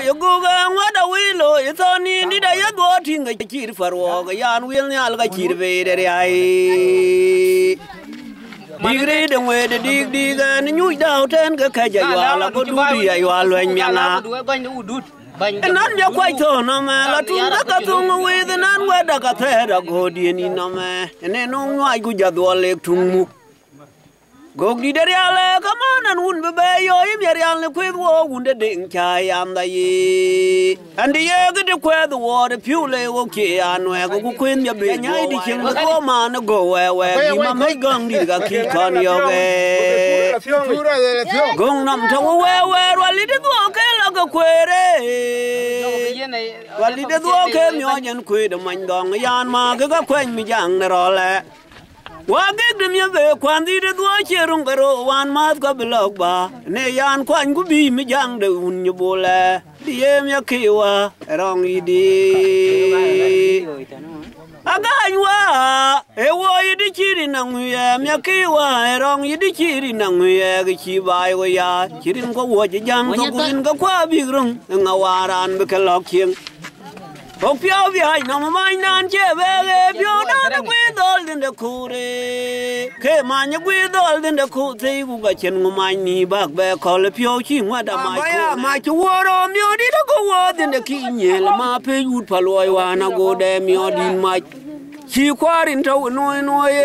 yo go ga wada wilo ito ni da ya go tinga kir farwo ga yan wil ni al ga kir be de ai digre de we de dig ni nyu daw ten ga ka ja wala go du ya wala nyanga nan ya kwai to no ma la tun da ka tun we de nan wada ka te da go di ni no ma ne no ai gu ja do le tun mu gog di der yale kamanan wun be yo yim yer yale kwed wo wunde de cha yam da yi andi ye gde kwed wo de piule wo ke anwe go kwen ya be nyai di chen ko ma na go we di ma mai gong di ga ki kon yo ge gong nam to we wali de go ke la go kwere wali de go ke myo nyen kwed man gong yan ma ga kwen mi jang ne ro le Wagig dem ya be kwandi de do cherung garo wan mat ka blog ba ne yan kwan gu bi mi jang de un ni bole diem ya kiwa rong idi aganywa e wo idi chiri na nguye mi kiwa rong idi chiri na nguye gi chi bai wo ya chirin ko wo ji jang to gurin ga kwa bi rung ngawaran be ka lok chieng Bốc phiếu vì hành nó mà anh nan chế về phiếu đó nó quý đôi đến được khu đi khi mà nhớ quý đôi đến được khu thì cũng cả chân của anh nì bạc về có là phiếu chỉ ngoại đã mà chú vô đó miêu đi nó có vô đến được khi nhẹ là mà phê hút phá lôi và nó go đem miêu đi mạch chỉ qua đến trâu nuôi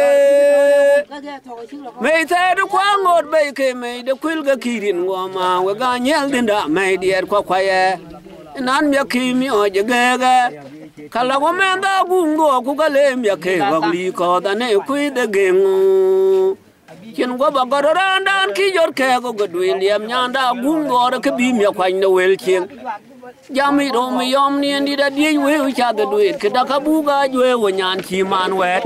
mấy thế nó quá ngọt bây khi mấy đã quyết cái kỳ điện của mà cái nhel đến đã mấy điệt qua khoai nan mi ki mi o je ga kala ko men da gungo ku ka le mi ke wa li ko da ne ku de gengu kin go ba garo dan ki jor ke go go dwi liam nyanda gungo da ke bi mi kwa ne wel kin jami do mi yom ni ndi da di we cha da dwi ke da ka bu ga jwe wo nyan chi man wet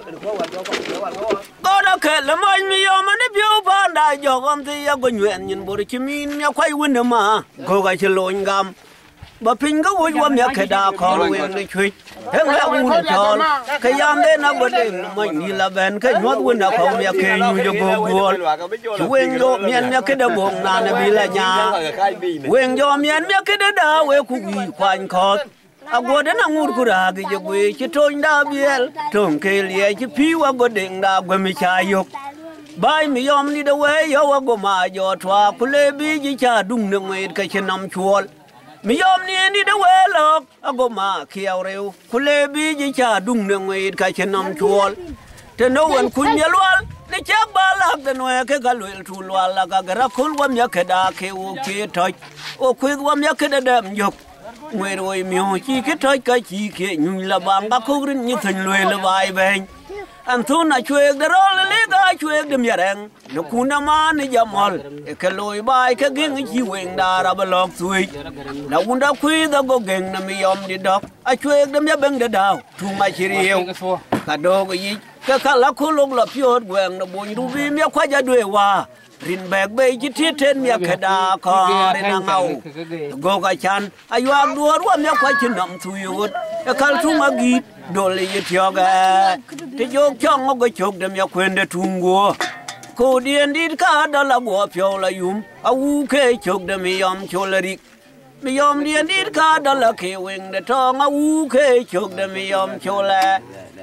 go da ke le mai mi yom ne bi o ba da jo gon ti ya go nyen nyin bo ki min mi kwa win ma go ga chi loin gam bà pin có vui quá miệng cái đào con quyền đi chơi, thế là uống tròn, cái yam đấy nó bớt đi, mình đi là bên cái nhót uống nào không miệng cái như cho buồn buồn, quên vô miệng miệng cái đào buồn nào nó bị là nhà, quên vô miệng miệng cái đào quên cũng bị khoan khót, à qua đến ăn uống cũng ra cái gì quên, chỉ trôi đào biel, trồng cây lìa chỉ phiu qua cái đỉnh đào quên mi chai dục. Bai mi yom đi đâu vậy, yo go mà yo thua, kule bi chỉ cha đung đung ấy cái chân nằm chuột. Mi yom ni da we lok ago ma khiaw rew kule bi ji cha dung ne ngoi ka chenam chuol te no wan kun ya lwal ni cha ba lak de no ke ga lwel tu lwal la ga ra kul wam ya ke da ke o ke toj o ku wam ya ke da dam yok ngoi roi mi ho chi ke toj ka chi ke nyu la bang ga ku rin ni thun lwel bai ben an thu na chue de rol le ga chue de mi reng no kuna ma ni jamol e ke loy bai ke ging chi wen da ra ba lok sui na unda kui da go geng na mi yom di dok a chue de mi beng de daw tu ma chi riu ka do go yi ke ka la ku lok la piot gwen no bun du bi mi kwa ja dwe wa rin bag be chi ti ten mi ke da ko ri na ngau go ga chan aywa duor wa mi kwa chi nam tu yut e kal tu ma gi dole yi tioga te jok chong go chok dem ya kwende tungo ko dien dit ka dala go pyo la yum au ke chok dem yom cholari mi yom dien dit ka dala ke weng de tong au ke chok dem yom chola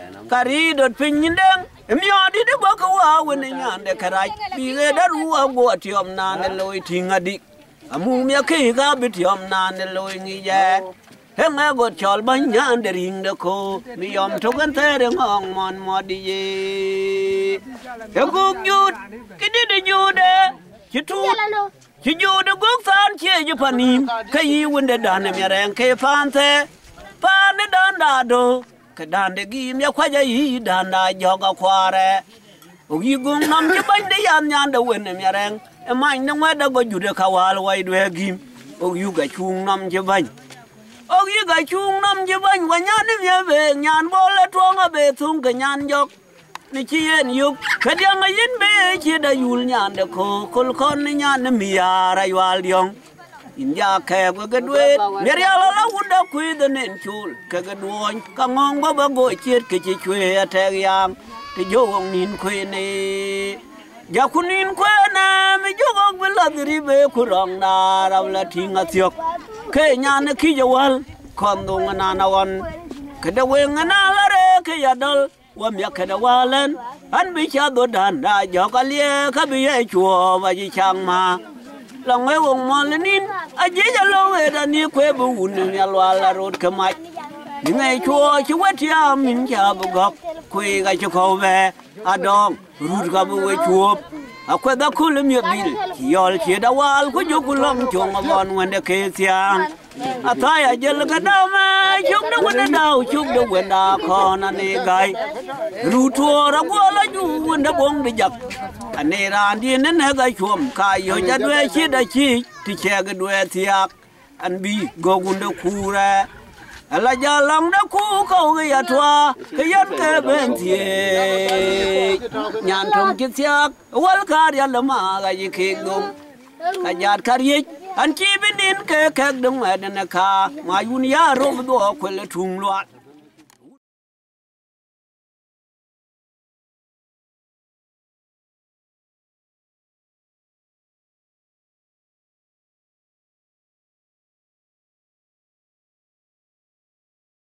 kari dot pin ndeng mi odi de ba ko wa wen nyan de karai bi ge da ru go tiom na ne loi tinga dik amu mi ke ga bi tiom na ne loi ngi ya heng a got chol ban nyan de ring de ko mi yom to kan te de ngong mon mo di ye he guk jut ki de jude ki tu ki jude guk san che ju panim ka yi wonde dan mi ren ke fan te pan de dan da do ka dan de gi mi kwa ja yi dan da jo ga kware o yi gung nam ki ban de yan nyan de wen mi ren e man de wa da go jude ka wal wai de gi o yu ga chung nam che ban ông ấy cái chung năm chứ bánh và nhát đi về nhàn vô là tuông ở bề thung cái nhàn dọc này chi en dục cái điang ấy in bề chi đã yul nhàn được khô khôn khôn này nhàn nó mì à ra yual điong in ya kẹp cái đuôi mẹ ria là hút đã quý đến nền chul cái đuôi cái ngon quá bà gội chết cái chi chuê theo yang thì vô ông nín quý này ya kunin kwena mi jogo bela dribe kurang na rawla tinga tiok ke nyane ki jawal kondo ngana nawan kada wengana lare ke yadal wa mi kada walan an bi cha do dan da jogalie ka bi ye chuo ba ji chang ma lòng ấy vùng mò lên in à chỉ cho lâu về đã nia quê bù nương nhà loa là rốt cái mạch những ngày chua chú quét chia mình chả bù gọc quê gai cho khâu về à đong rút cả bù quê chua à quê đã khu lên miệt bìl yol chia đã wal có chú cú long chuông mà bọn nguyên để kê xiang à thay à giờ là cái đau mà chúc đâu quên đau chúc đâu quên đau con anh ấy gai rút chua đã qua là chú quên đã bông để giặc anh ấy ra đi nên là cái chuông cái giờ cha đuôi chi đã chi thì che cái đuôi thiạc anh bi go gun đã khu ra là giờ lòng đã khu câu cái thua cái dân cái bên thiệt nhàn trong chiếc thiạc wal cả đi làm mà cái gì khi gom cái giặt cái gì anh chỉ biết đến cái đông ở đây nè cả mà yun ya rôm đuôi quên là thùng loạn